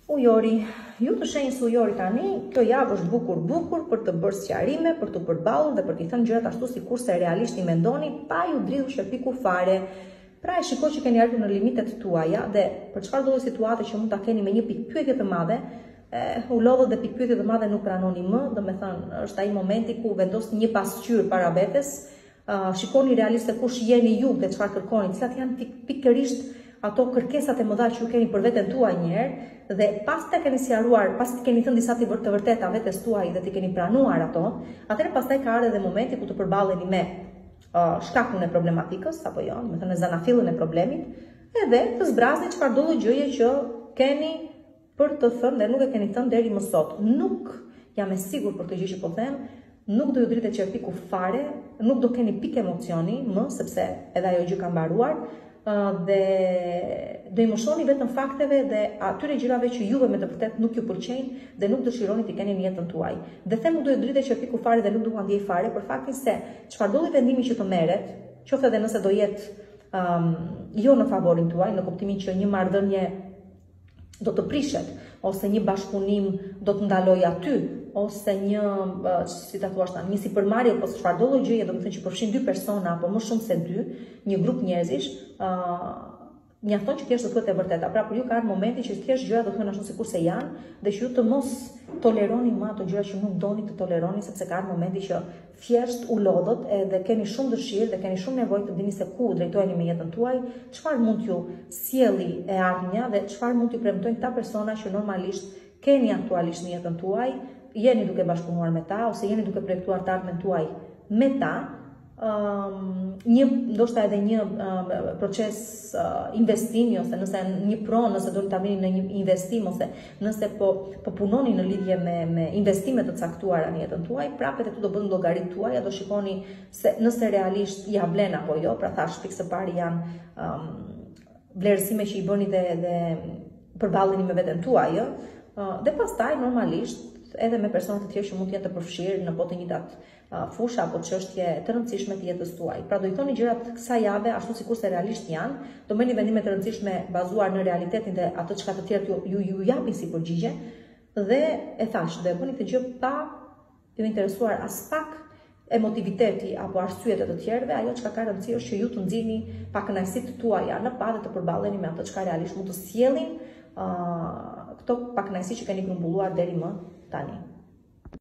Ujori, ju të shenjë së ujori tani, kjo javë është bukur për të bërë sqarime, për të përballur dhe për t'i thënë gjërat ashtu sikurse realisht i mendoni, pa ju dridhur sherpiku fare. Pra e shikoj që keni ardhur në limitet tuaja dhe për çfarë do lloj situate që mund ta keni me një pikë pyetje të madhe, u lodhët dhe pikë pyetje të madhe nuk pranoni më, domethënë është ai momenti ku vendosni një pasqyrë para vetes, shikoni realisht se kush jeni ju dhe çfarë kërkoni, cilat janë pikërisht ato kërkesat e mëdha që ju keni për veten tuaj një herë dhe pas të keni sqaruar, pas të keni thënë disa të vërteta vetes tuaj dhe të keni pranuar ato, atëherë pastaj ka ardhur edhe momenti ku të përballeni me shkakun e problematikës apo jo, do të thënë zanafillën e problemit edhe të zbrazni çfarëdo lloj gjëje që keni për të thënë dhe nuk e keni thënë deri më sot. Nuk jam e sigurt për këtë gjë që po them, nuk do ju dritet çerpiku fare, nuk do keni pikë emocioni më sepse edhe ajo gjë ka mbaruar. Dhe do i moshoni vetëm fakteve dhe atyre gjërave që juve me të vërtet nuk ju pëlqejnë dhe nuk dëshironi t'i keni në jetën tuaj. Dhe them nuk do ju dritet çerpiku fare dhe nuk do ndjej fare për faktin se çfarëdo lloj vendimi që të merret, qoftë edhe nëse do jetë jo në favorin tuaj, në kuptimin që një marrëdhënie do të prishet, ose një bashkëpunim do të ndaloj aty, ose një, si ta thuash tani, një sipërmarrje apo çfarëdo lloj gjëje, domethënë që përfshin dy persona apo më shumë se dy, një grup njerëzish, mjafton që thjesht të thuhet e vërteta. Pra për ju ka ardhur momenti që thjesht gjërat do të thuhen ashtu sikurse janë dhe që ju të mos toleroni më ato gjëra që nuk doni të toleroni sepse ka ardhur momenti që thjesht u lodhët edhe keni shumë dëshirë dhe keni shumë nevojë të dini se ku drejtoheni me jetën tuaj, çfarë mund t'ju sjelli e ardhmja dhe çfarë mund t'ju premtojnë këta persona që normalisht keni aktualisht në jetën tuaj, jeni duke bashkëpunuar me ta ose jeni duke projektuar të ardhmen tuaj me ta. Ndoshta edhe një proces investimi ose nëse një pronë, nëse do ta vini në një investim ose nëse po punoni në lidhje me investime të caktuara në jetën tuaj, prapë këtu do bëni llogaritë tuaja, do shikoni se nëse realisht ja vlen apo jo, pra thash pikë së pari janë vlerësime që i bëni dhe përballeni me veten tuaj, dhe pastaj normalisht edhe me persona të tjerë që mund të jenë të përfshirë në të njëjtat fusha apo çështje të rëndësishme të jetës tuaj. Pra do i thoni gjërat kësaj jave ashtu sikurse realisht janë, do bëni vendime të rëndësishme bazuar në realitetin dhe atë çka të tjerë ju japin si përgjigje dhe e thash, do e bëni këtë gjë pa ju interesuar as pak emotiviteti apo arsyet e të tjerëve, ajo çka ka rëndësi është që ju të nxirrni pa kënaqësitë tuaja në pa dhe të përballeni me atë çka realisht mund të sjellin këto pa kënaqësi që keni grumbulluar deri më tani.